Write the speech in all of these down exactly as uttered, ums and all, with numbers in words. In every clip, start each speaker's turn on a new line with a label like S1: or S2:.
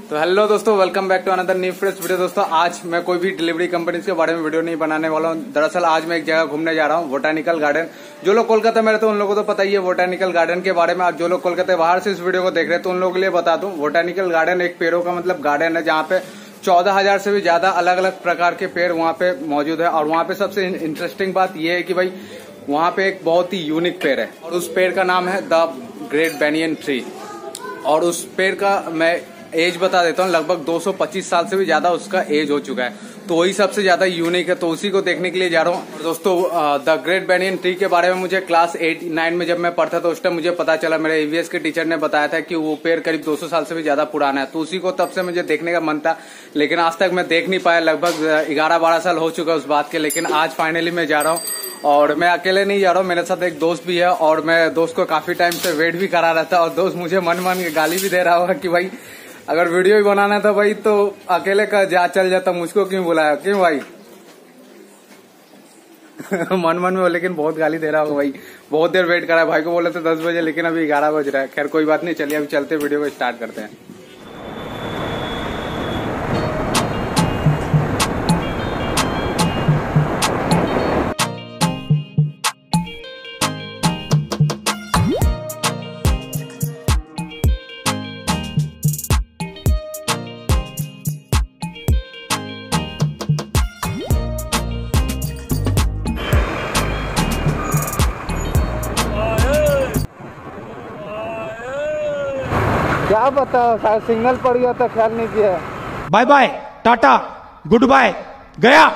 S1: तो हेलो दोस्तों, welcome back to another new fresh video. दोस्तों आज मैं कोई भी डिलीवरी कंपनी के बारे में वीडियो नहीं बनाने वाला हूँ। दरअसल आज मैं एक जगह घूमने जा रहा हूँ, बोटानिकल गार्डन। जो लोग कोलकाता में रहते हैं उन लोगों को तो पता ही है बोटानिकल गार्डन के बारे में। और जो लोग कोलकाता बाहर से इस वीडियो को देख रहे हैं तो उन लोगों के लिए बता दूं, बोटानिकल गार्डन एक पेड़ों का मतलब गार्डन है जहाँ पे चौदह हजार से भी ज्यादा अलग अलग प्रकार के पेड़ वहाँ पे मौजूद है। और वहाँ पे सबसे इंटरेस्टिंग बात यह है कि भाई वहाँ पे एक बहुत ही यूनिक पेड़ है और उस पेड़ का नाम है द ग्रेट बैनियन ट्री। और उस पेड़ का मैं एज बता देता हूँ, लगभग दो सौ पच्चीस साल से भी ज्यादा उसका एज हो चुका है। तो वही सबसे ज्यादा यूनिक है, तो उसी को देखने के लिए जा रहा हूँ। दोस्तों द ग्रेट बैनियन ट्री के बारे में मुझे क्लास एट नाइन में जब मैं पढ़ता था उस टाइम मुझे पता चला, मेरे ईवीएस के टीचर ने बताया था कि वो पेड़ करीब दो सौ साल से भी ज्यादा पुराना है। तो उसी को तब से मुझे देखने का मन था, लेकिन आज तक मैं देख नहीं पाया। लगभग ग्यारह बारह साल हो चुका है उस बात के, लेकिन आज फाइनली मैं जा रहा हूँ। और मैं अकेले नहीं जा रहा हूँ, मेरे साथ एक दोस्त भी है और मैं दोस्त को काफी टाइम से वेट भी करा रहा था। और दोस्त मुझे मन मन के गाली भी दे रहा होगा कि भाई अगर वीडियो ही बनाना था भाई तो अकेले का जा चल जाता, मुझको क्यों बुलाया, क्यों भाई मन मन में। लेकिन बहुत गाली दे रहा होगा भाई, बहुत देर वेट करा है। भाई को बोले थे दस बजे, लेकिन अभी ग्यारह बज रहा है। खैर कोई बात नहीं, चलिए अभी चलते वीडियो को स्टार्ट करते हैं। क्या पता, शायद सिग्नल पड़ गया था, ख्याल नहीं किया।
S2: Bye bye, tata, goodbye, गया।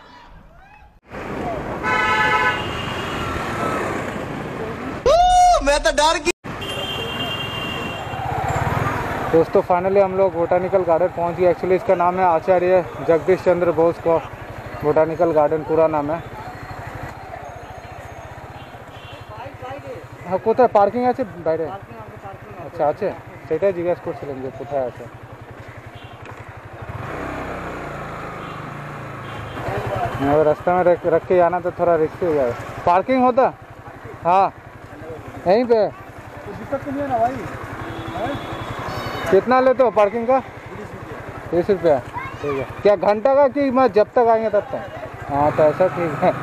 S3: मैं तो डर गया।
S1: दोस्तों फाइनली हम लोग बोटानिकल गार्डन पहुंच गए। एक्चुअली इसका नाम है आचार्य जगदीश चंद्र बोस का बोटानिकल गार्डन पूरा नाम है। हाँ कोথায় পার্কিং আছে বাইরে? আচ্ছা আছে, সেটাই জিজ্ঞেস করছিলাম যে কোথায় আছে। अगर रास्ते में रख, रख के जाना तो थोड़ा रिस्की हो जाएगा। पार्किंग होता? हाँ यहीं पे। दिक्कत नहीं है ना भाई? कितना लेते हो पार्किंग का? तीस रुपया। ठीक है, क्या घंटा का कि मैं जब तक आएंगे तब तक? हाँ तो ऐसा ठीक है।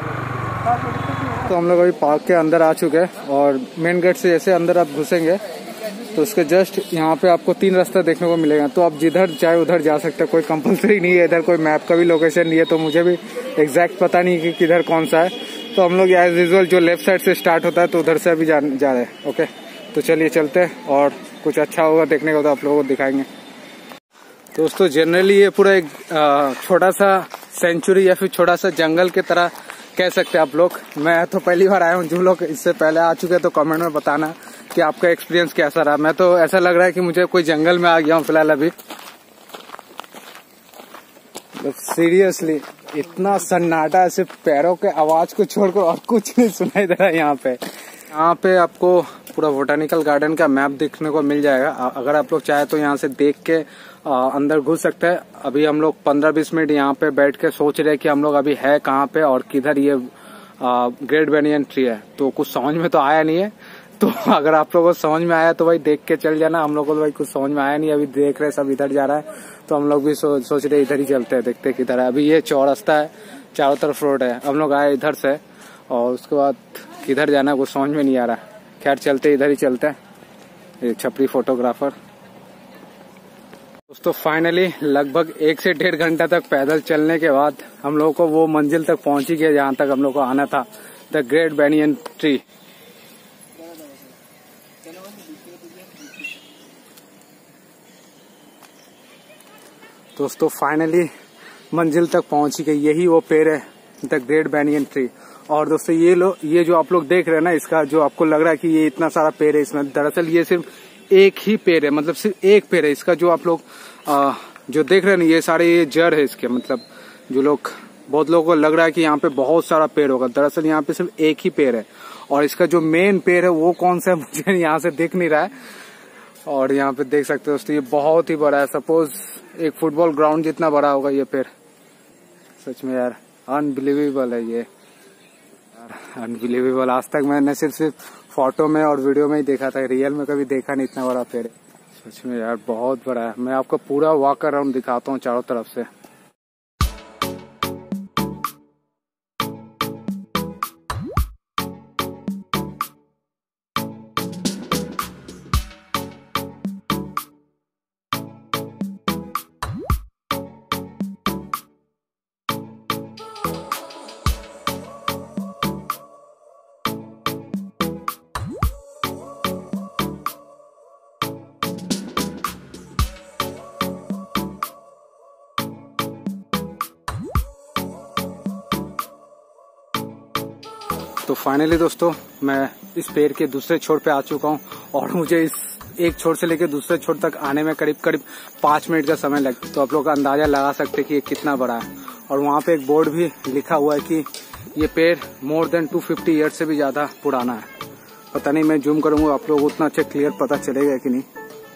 S1: तो हम लोग अभी पार्क के अंदर आ चुके हैं और मेन गेट से जैसे अंदर आप घुसेंगे तो उसके जस्ट यहाँ पे आपको तीन रास्ता देखने को मिलेगा। तो आप जिधर चाहे उधर जा सकते हैं, कोई कंपलसरी नहीं है। इधर कोई मैप का भी लोकेशन नहीं है, तो मुझे भी एग्जैक्ट पता नहीं कि किधर कौन सा है। तो हम लोग एज यूजुअल जो लेफ्ट साइड से स्टार्ट होता है तो उधर से अभी जा, जा रहे हैं। ओके तो चलिए चलते हैं और कुछ अच्छा होगा देखने को तो आप लोगों को दिखाएंगे। दोस्तों जनरली ये पूरा एक छोटा सा सेंचुरी या फिर छोटा सा जंगल की तरह कह सकते हैं आप लोग। मैं तो पहली बार आया हूँ, जो लोग इससे पहले आ चुके हैं तो कमेंट में बताना कि आपका एक्सपीरियंस कैसा रहा। मैं तो ऐसा लग रहा है कि मुझे कोई जंगल में आ गया हूँ फिलहाल अभी। सीरियसली इतना सन्नाटा, सिर्फ पैरों के आवाज को छोड़कर और कुछ नहीं सुनाई दे रहा है यहाँ पे। यहाँ पे आपको पूरा बोटानिकल गार्डन का मैप देखने को मिल जाएगा। अगर आप लोग चाहे तो यहाँ से देख के आ, अंदर घुस सकते हैं। अभी हम लोग पंद्रह बीस मिनट यहाँ पे बैठ के सोच रहे हैं कि हम लोग अभी है कहाँ पे और किधर ये ग्रेट बैनियन ट्री है। तो कुछ समझ में तो आया नहीं है, तो अगर आप लोगों को समझ में आया तो भाई देख के चल जाना। हम लोग को तो भाई कुछ समझ में आया नहीं, अभी देख रहे सब इधर जा रहा है तो हम लोग भी सो, सोच रहे इधर ही चलते हैं, देखते किधर है। अभी ये चौरास्ता है, चारों तरफ रोड है, हम लोग आए इधर से और उसके बाद किधर जाना है कुछ समझ में नहीं आ रहा। खैर चलते इधर ही चलते हैं। एक छपरी फोटोग्राफर। दोस्तों फाइनली लगभग एक से डेढ़ घंटा तक पैदल चलने के बाद हम लोगों को वो मंजिल तक पहुंच ही गया जहां तक हम लोग को आना था, द ग्रेट बैनियन ट्री। दोस्तों फाइनली मंजिल तक पहुंच ही गई, यही वो पेड़ है द ग्रेट बैनियन ट्री। और दोस्तों ये लो ये जो आप लोग देख रहे हैं ना, इसका जो आपको लग रहा है कि ये इतना सारा पेड़ है, इसमें दरअसल ये सिर्फ एक ही पेड़ है, मतलब सिर्फ एक पेड़ है। इसका जो आप लोग आ, जो देख रहे हैं ना, ये सारे ये जड़ है इसके। मतलब जो लोग बहुत लोगों को लग रहा है कि यहाँ पे बहुत सारा पेड़ होगा, दरअसल यहाँ पे सिर्फ एक ही पेड़ है। और इसका जो मेन पेड़ है वो कौन सा है मुझे यहाँ से दिख नहीं रहा है। और यहाँ पे देख सकते हो दोस्तों ये बहुत ही बड़ा है, सपोज एक फुटबॉल ग्राउंड जितना बड़ा होगा ये पेड़। सच में यार अनबिलीवेबल है ये, अनबिलीवेबल। आज तक मैंने सिर्फ सिर्फ फोटो में और वीडियो में ही देखा था, रियल में कभी देखा नहीं इतना बड़ा पेड़। सच में यार बहुत बड़ा है। मैं आपको पूरा वॉक अराउंड दिखाता हूँ चारों तरफ से। तो फाइनली दोस्तों मैं इस पेड़ के दूसरे छोर पे आ चुका हूँ और मुझे इस एक छोर से लेकर दूसरे छोर तक आने में करीब करीब पाँच मिनट का समय लगता है। तो आप लोग का अंदाजा लगा सकते हैं कि ये कितना बड़ा है। और वहाँ पे एक बोर्ड भी लिखा हुआ है कि ये पेड़ more than two fifty years से भी ज्यादा पुराना है। पता नहीं, मैं जूम करूंगा आप लोग को उतना अच्छा क्लियर पता चलेगा कि नहीं।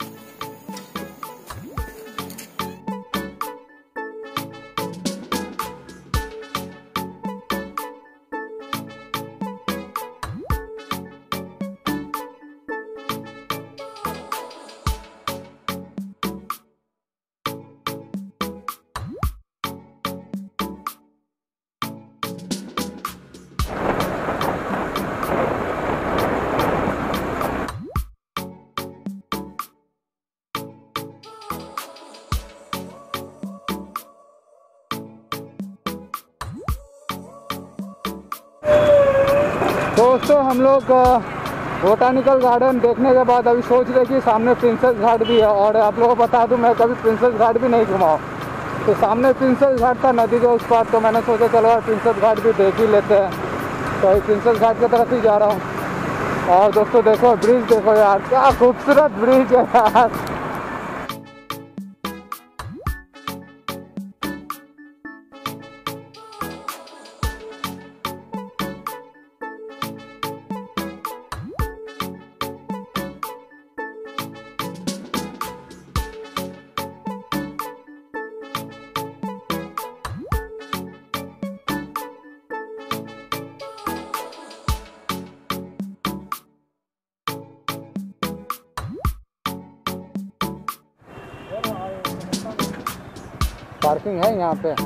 S1: दोस्तों हम लोग बोटानिकल गार्डन देखने के बाद अभी सोच रहे कि सामने प्रिंसेस घाट भी है। और आप लोगों को बता दूं मैं कभी प्रिंसेस घाट भी नहीं घुमा हूं। तो सामने प्रिंसेस घाट था नदी के उस पार, तो मैंने सोचा चलो यार प्रिंसेस घाट भी देख ही लेते हैं। तो प्रिंसेस घाट की तरफ ही जा रहा हूँ। और दोस्तों देखो ब्रिज देखो यार, क्या खूबसूरत ब्रिज है यार। पार्किंग है यहाँ पे।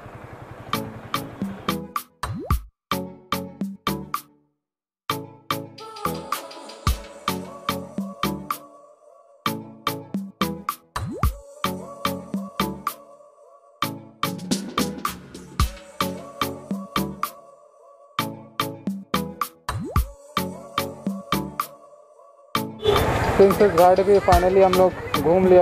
S1: प्रिंसेस घाट भी फाइनली हम लोग घूम लिया।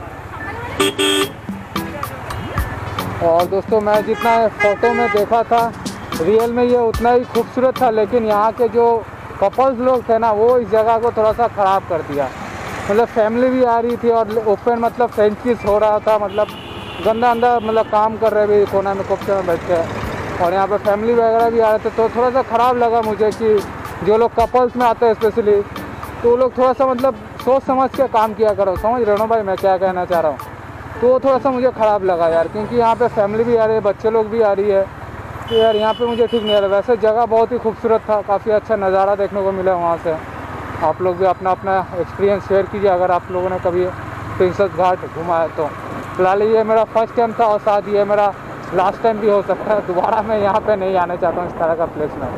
S1: और दोस्तों मैं जितना फोटो में देखा था रियल में ये उतना ही खूबसूरत था, लेकिन यहाँ के जो कपल्स लोग थे ना वो इस जगह को थोड़ा सा ख़राब कर दिया। मतलब फैमिली भी आ रही थी और ओपन मतलब फ्रेंच किस हो रहा था, मतलब गंदा अंदर मतलब काम कर रहे भी कोना में कोपचे में बैठ के। और यहाँ पे फैमिली वगैरह भी आ रहे थे, तो थोड़ा सा ख़राब लगा मुझे कि जो लोग कपल्स में आते हैं स्पेशली, तो वो लोग थोड़ा सा मतलब सोच समझ के काम किया करो। समझ रहे हो ना भाई मैं क्या कहना चाह रहा हूँ। तो थोड़ा सा मुझे ख़राब लगा यार, क्योंकि यहाँ पे फैमिली भी आ रही है, बच्चे लोग भी आ रही है, तो यार यहाँ पे मुझे ठीक नहीं लगा। वैसे जगह बहुत ही खूबसूरत था, काफ़ी अच्छा नज़ारा देखने को मिला वहाँ से। आप लोग भी अपना अपना एक्सपीरियंस शेयर कीजिए अगर आप लोगों ने कभी प्रिंसेस घाट घूमा है तो। फिलहाल ये मेरा फर्स्ट टाइम था और साथ ये मेरा लास्ट टाइम भी हो सकता है। दोबारा मैं यहाँ पर नहीं आना चाहता हूँ इस तरह का प्लेस में।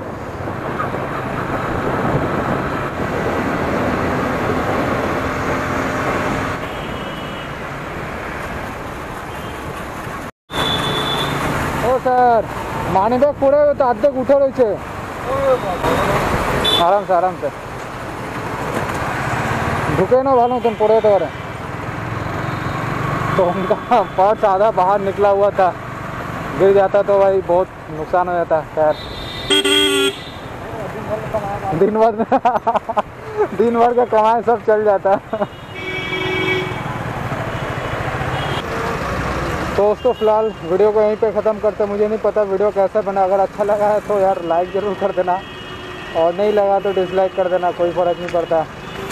S1: सर मानी बैग पड़े हुए तो अद्धेक उठे रही है, आराम से आराम से ढुके ना भालो तुम पड़े तो। तो उनका पर्स आधा बाहर निकला हुआ था, गिर जाता तो भाई बहुत नुकसान हो जाता। खैर दिन भर दिन भर का कमाई सब चल जाता। तो दोस्तों फिलहाल वीडियो को यहीं पे ख़त्म करते। मुझे नहीं पता वीडियो कैसा बना, अगर अच्छा लगा है तो यार लाइक ज़रूर कर देना और नहीं लगा तो डिसलाइक कर देना, कोई फ़र्क नहीं पड़ता।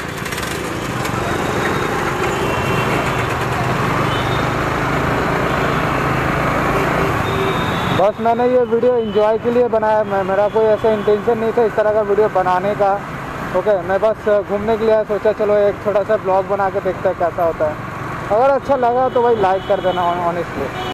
S1: बस मैंने ये वीडियो एंजॉय के लिए बनाया, मैं मेरा कोई ऐसा इंटेंशन नहीं था इस तरह का वीडियो बनाने का ओके मैं बस घूमने के लिए सोचा चलो एक छोटा सा ब्लॉग बना के देखते हैं कैसा होता है। अगर अच्छा लगा तो भाई लाइक कर देना ऑनेस्टली।